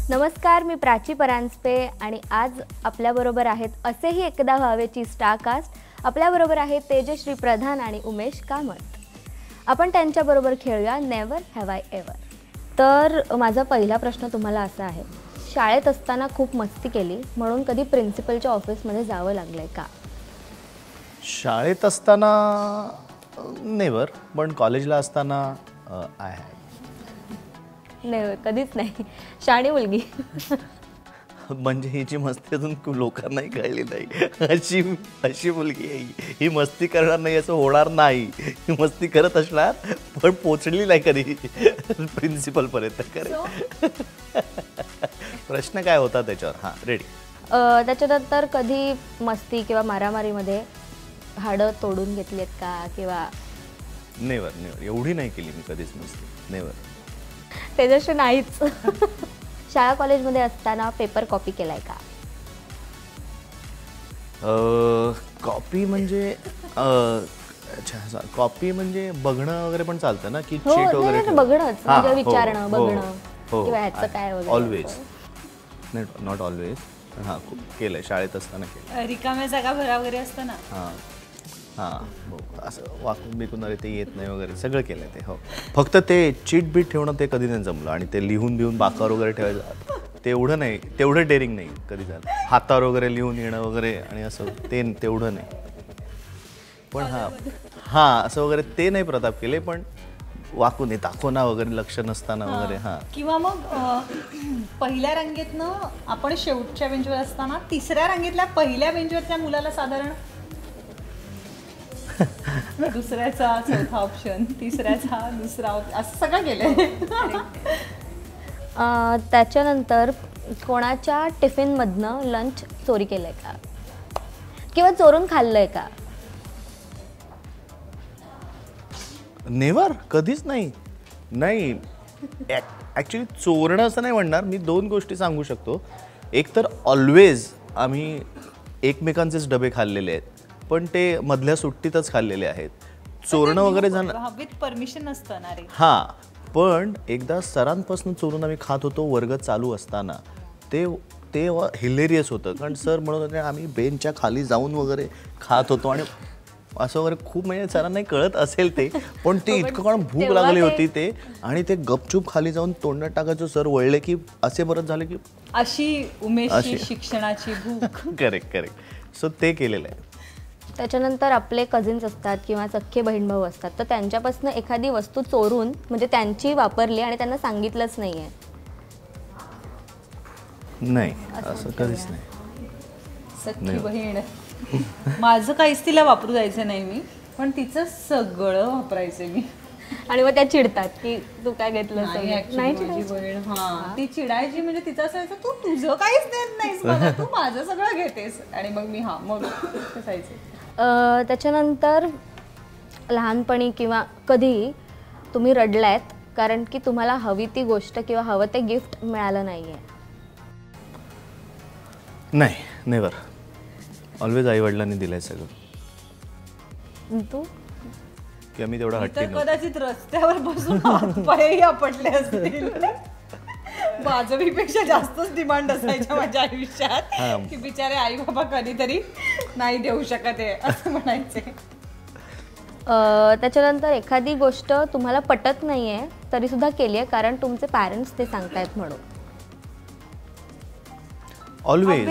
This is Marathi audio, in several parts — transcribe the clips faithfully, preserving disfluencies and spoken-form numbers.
नमस्कार, मी प्राची परांजपे आणि आज आपल्याबरोबर आहेत असेही एकदा व्हावेची स्टार कास्ट. आपल्याबरोबर आहेत तेजश्री प्रधान आणि उमेश कामत. आपण त्यांच्याबरोबर खेळूया नेवर हॅव आय एव्हर. तर माझा पहिला प्रश्न तुम्हाला असा आहे, शाळेत असताना खूप मस्ती केली म्हणून कधी प्रिन्सिपलच्या ऑफिसमध्ये जावं लागलंय का? शाळेत असताना नेवर, पण कॉलेजला असताना आय हॅव. नेवर, कधीच नाही. शाणी मुलगी. म्हणजे हिची मस्ती अजून लोकांनाही कळली नाही. अशी अशी मुलगी आहे ही, मस्ती करणार नाही असं होणार नाही. ही मस्ती करत असणार पण पोचली नाही कधी प्रिन्सिपल पर्यंत. करे प्रश्न काय होता त्याच्यावर? हां, रेडी. त्याच्यानंतर कधी मस्ती किंवा मारामारीमध्ये हाडं तोडून घेतलीत का? किंवा नेवर नेवर एवढी नाही केली मी कधीच मस्ती. नेवर. तेजस्वी नाहीच. शाळा कॉलेजमध्ये असताना पेपर कॉपी केलाय का? कॉपी म्हणजे अच्छा, कॉपी म्हणजे बघणं वगैरे पण चालतं ना, की चीट वगैरे बघणंच, म्हणजे विचारणं, बघणं किंवा ह्याचं काय वगैरे. Always, not always. हां, केलंय शाळेत असताना केलं. रिकाम्या जागा भरा वगैरे असतं ना. हां हां, असं वाकून बिकून अरे ते येत नाही वगैरे सगळं केलं ते. हो, फक्त ते चीट बीट ठेवणं ते कधी नाही जमलं. आणि ते लिहून बिहून बाकावर वगैरे ठेवायचं तेवढं नाही, तेवढं डेअरिंग नाही कधी झालं. हातावर वगैरे लिहून येणं वगैरे आणि असं ते तेवढं नाही. पण हां हां असं वगैरे ते नाही प्रताप केले, पण वाकून येत दाखवणं वगैरे लक्ष नसताना वगैरे. हां, किंवा मग पहिल्या रांगेतनं आपण शेवटच्या बेंचवर असताना तिसऱ्या रांगेतल्या पहिल्या बेंचवरच्या मुलाला साधारण दुसऱ्याचा चौथा ऑप्शन, तिसऱ्याचा दुसरा ऑप्शन, असं सगळं केलंय. त्याच्यानंतर कोणाच्या टिफिनमधनं लंच चोरी केलंय का? किंवा चोरून खाल्लंय का? नेवर, कधीच नाही. नाही, ॲक्च्युली चोरणं असं नाही म्हणणार मी. दोन गोष्टी सांगू शकतो. एक तर ऑलवेज आम्ही एकमेकांचेच डबे खाल्लेले आहेत, पण ते मधल्या सुट्टीतच खाल्लेले आहेत. चोरणं वगैरे झालं विथ परमिशन नसतं ना रे. हां, पण एकदा सरांपासून चोरून आम्ही खात होतो वर्ग चालू असताना. ते ते हिलेरियस होतं, कारण सर म्हणत होते आम्ही बेंचच्या खाली जाऊन वगैरे खात होतो. आणि असं वगैरे खूप, म्हणजे सरांनाही कळत असेल ते, पण ते इतकं कारण भूक लागली होती ते, आणि ते गपचूप खाली जाऊन तोंडात टाकायचं. सर वळले की असे परत झाले की अशी उमेशची शिक्षणाची भूक. Correct correct. सो ते केलेलं आहे. त्याच्यानंतर आपले कझिन्स असतात किंवा सख्खे बहीण भाऊ असतात, तर त्यांच्यापासून एखादी वस्तू चोरून म्हणजे त्यांची वापरली आणि त्यांना सांगितलंच नाहीये? नाही, असं कधीच नाही. सख्खी बहीण माझं काहीच तिला वापरू जायचं नाही मी, पण तिचं सगळं वापरायचं मी. आणि मग त्या चिडतात की तू काय घेतलं? नाही, बहीण हां ती चिडायची. म्हणजे तिचं असायचं तू तुझं काहीच देत नाहीस मला, तू माझं सगळं घेतेस. आणि मग मी हां मग असायचं. त्याच्यानंतर लहानपणी किंवा कधी तुम्ही रडलायत कारण की तुम्हाला हवी ती गोष्ट किंवा हवं ते गिफ्ट मिळालं नाहीये? नाही, नेवर. ऑलवेज आई वडिलांनी दिलंय सगळं. तू की आम्ही तेवढा हट्टी नव्हतो. कदाचित रस्त्यावर बसून पायही आपटले असतील. बाजवीपेक्षा जास्तच डिमांड असायच्या माझ्या आयुष्यात, की बिचारे आई बाबा कधीतरी नाही देऊ शकत आहे असं म्हणायचे. त्याच्यानंतर एखादी गोष्ट तुम्हाला पटत नाहीये तरी सुद्धा केली आहे कारण तुमचे पॅरेंट्स ते सांगतायत म्हणून? ऑलवेज.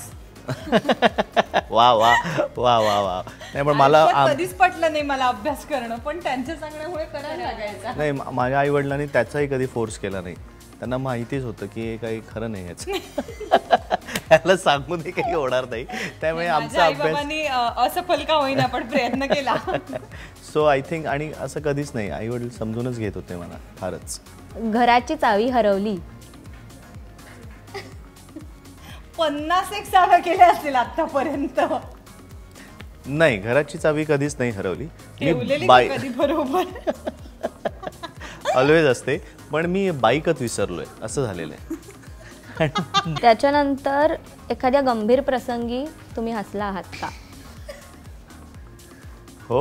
वा वा वा वा वा. नाही, पण मला कधीच पटलं नाही मला अभ्यास करणं, पण त्यांच्या सांगण्यामुळे करायला लागायचं. नाही, माझ्या आई वडिलांनी त्याचाही कधी फोर्स केला नाही. त्यांना माहितीच होतं की हे काही खरं नाही याचं. याला सांगूनही काही होणार नाही. त्यामुळे आमचा अभ्यास असफल का होईना पण प्रयत्न केला. सो आय थिंक, आणि असं कधीच नाही, आई वडील समजूनच घेत होते मला फारच. घराची चावी हरवली? पन्नास एक चाव्या केल्या असतील आतापर्यंत. नाही, घराची चावी कधीच नाही हरवली. कधी बरोबर ऑलवेज असते, पण मी बाईकच विसरलोय असं झालेलं आहे. त्याच्यानंतर एखाद्या गंभीर प्रसंगी तुम्ही हसला आहात का? हो.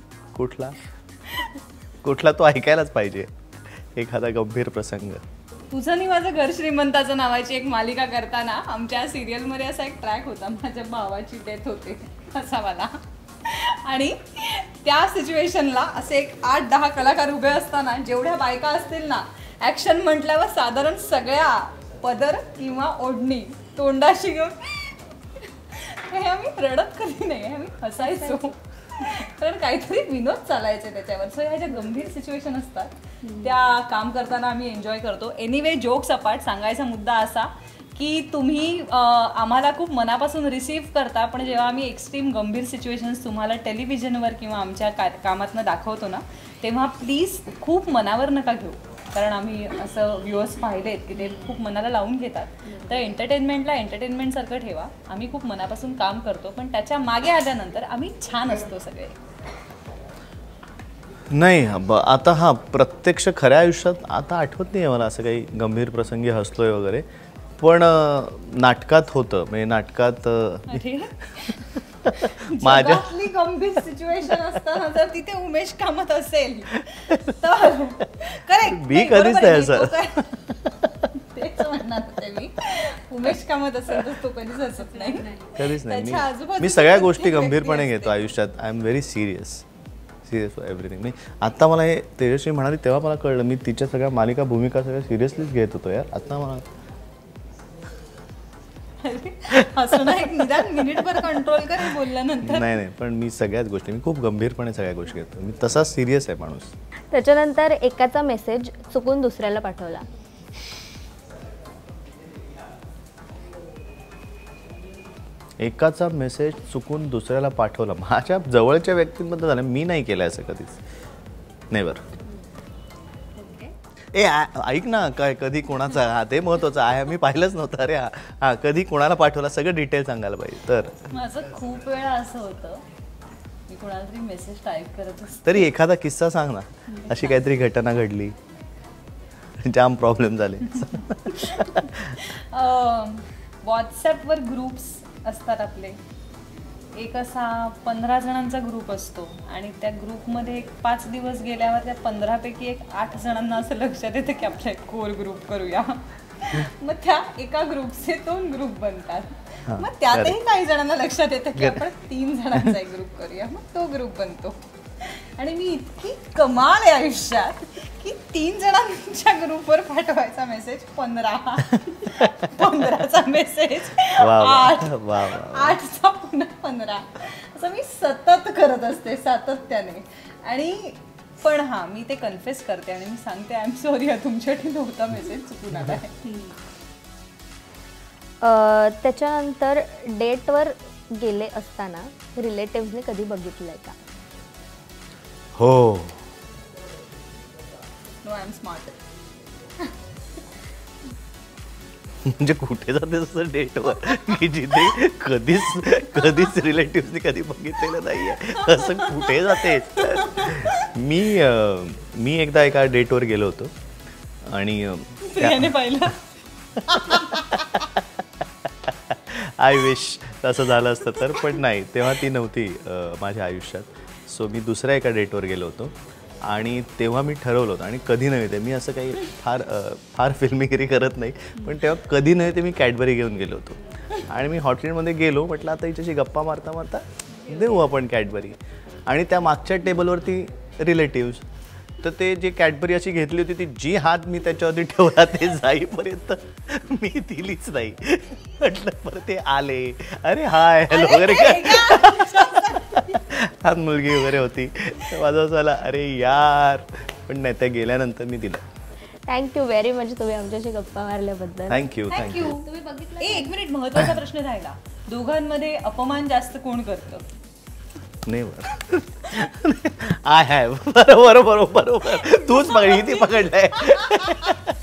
कुठला कुठला तो ऐकायलाच पाहिजे. एखादा गंभीर प्रसंग. तुझं आणि माझं घर श्रीमंताचं नावाची एक मालिका करताना आमच्या सिरियलमध्ये असा एक ट्रॅक होता, माझ्या भावाची डेथ होते असा मला, आणि त्या सिच्युएशनला असे एक आठ दहा कलाकार उभे असताना जेवढ्या बायका असतील ना, ॲक्शन म्हटल्यावर साधारण सगळ्या पदर किंवा ओढणी तोंडाशी घेऊन हे आम्ही रडत कधी नाही, आम्ही हसायचो, कारण काहीतरी विनोद चालायचे त्याच्यावर. सो ह्या ज्या गंभीर सिच्युएशन असतात त्या काम करताना आम्ही एन्जॉय करतो. एनिवे, जोक्स अपार्ट, सांगायचा मुद्दा असा की तुम्ही आम्हाला खूप मनापासून रिसीव्ह करता, पण जेव्हा आम्ही एक्स्ट्रीम गंभीर सिच्युएशन्स तुम्हाला टेलिव्हिजनवर किंवा आमच्या का कामातनं दाखवतो ना, तेव्हा प्लीज खूप मनावर नका घेऊ, कारण आम्ही असं व्ह्युअर्स पाहिलेत की ते खूप मनाला लावून घेतात. तर एंटरटेनमेंटला एंटरटेनमेंटसारखं ठेवा. आम्ही खूप मनापासून काम करतो, पण त्याच्या मागे आल्यानंतर आम्ही छान असतो सगळे. नाही आता हा प्रत्यक्ष खऱ्या आयुष्यात आता आठवत नाही मला असं काही गंभीर प्रसंगी हसलोय वगैरे, पण नाटकात होतं. म्हणजे नाटकात माझ्या गंभीर सिच्युएशन असताना जर तिथे उमेश कामत असेल तर करेक्ट, मी कधीच नाही असं तेच म्हणणार होते मी. उमेश कामत असेल तर तो कधीच असत नाही, कधीच नाही. मी सगळ्या गोष्टी गंभीरपणे घेतो आयुष्यात. I am very serious serious for everything. मी आता मला हे तेजश्री म्हणाली तेव्हा मला कळलं, मी तिच्या सगळ्या मालिका भूमिका सगळ्या सिरियसलीच घेत होतो यार. आता मला मिनिटभर कंट्रोल कर बोलल्यानंतर. नाही नाही, पण मी सगळ्याच गोष्टी मी खूप गंभीरपणे सगळ्या गोष्टी घेतो. मी तसा सिरियस आहे माणूस. त्याच्यानंतर एकाचा मेसेज चुकून दुसऱ्याला पाठवला. एकाचा मेसेज चुकून दुसऱ्याला पाठवला. माझ्या जवळच्या व्यक्तींबद्दल झालं, मी नाही केलं असं कधीच, नेवर. ए ऐक ना, काय कधी कोणाचा, हा ते महत्वाचं आहे, मी पाहिलंच नव्हतं. अरे हा कधी कोणाला पाठवला सगळं डिटेल सांगायला पाहिजे. तर माझं खूप वेळा असं होतं, मी कोणाला तरी मेसेज टाईप करत असते. तरी एखादा किस्सा सांग ना, अशी काहीतरी घटना घडली, जाम प्रॉब्लेम झाले. व्हॉट्सॲपवर ग्रुप्स असतात आपले, एक असा पंधरा जणांचा ग्रुप असतो, आणि त्या ग्रुपमध्ये एक पाच दिवस गेल्यावर त्या पंधरापैकी एक आठ जणांना असं लक्षात येतं की आपला एक कोर ग्रुप करूया. मग त्या एका ग्रुपचे दोन ग्रुप बनतात. मग त्यातही काही जणांना लक्षात येतं की आपण तीन जणांचा एक ग्रुप करूया, मग तो ग्रुप बनतो. आणि मी इतकी कमाल आहे आयुष्यात की तीन जणांच्या ग्रुपवर पाठवायचा मेसेज पंधरा, पंधराचा मेसेज आठ, आठचा पुन्हा पंधरा, असं मी सतत करत असते सातत्याने. आणि पण हा मी ते कन्फेस करते आणि मी सांगते, आय एम सॉरी, तुमच्यासाठी नव्हता मेसेज, चुकून आला आहे. त्याच्यानंतर डेटवर गेले असताना रिलेटिव्हने कधी बघितलंय का? हो. No, I am smart. म्हणजे कुठे जाते असं डेटवर की जिथे कधीच कधीच रिलेटिव्हनी कधी बघितलेलं नाहीये, असं कुठे जाते? मी मी एकदा एका डेटवर गेलो होतो आणि पाहिलं, आय विश तसं झालं असतं तर, पण नाही, तेव्हा ती नव्हती माझ्या आयुष्यात. सो मी दुसऱ्या एका डेटवर गेलो होतो आणि तेव्हा मी ठरवलं होतं, आणि कधी नव्हे ते, मी असं काही फार फार फिल्मीगिरी करत नाही, पण तेव्हा कधी नव्हे ते मी कॅडबरी घेऊन गेलो होतो. आणि मी हॉटेलमध्ये गेलो, म्हटलं आता हिच्याशी गप्पा मारता मारता देऊ आपण कॅडबरी. आणि त्या मागच्या टेबलवरती रिलेटिव्स, तर ते जे कॅडबरी अशी घेतली होती, ती जी हात मी त्याच्यावरती ठेवला ते जाईपर्यंत मी दिलीच नाही. म्हटलं परत ते आले, अरे हाय हॅलो वगैरे, हात मुलगी वगैरे होती, माझं असं झालं अरे यार, पण नाही, त्या गेल्यानंतर मी दिलं. थँक्यू व्हेरी मच तुम्ही आमच्याशी गप्पा मारल्याबद्दल. Thank you thank you. तुम्ही बघितलं? एक मिनिट, महत्वाचा प्रश्न राहिला, दोघांमध्ये अपमान जास्त कोण करतं? नेवर. I have. बरोबर बरोबर बरोबर, तूच पकड, ती पकडलाय.